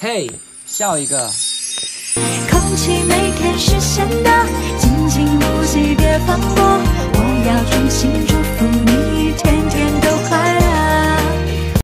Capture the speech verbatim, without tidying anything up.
嘿，笑一个。 空气每天是咸的。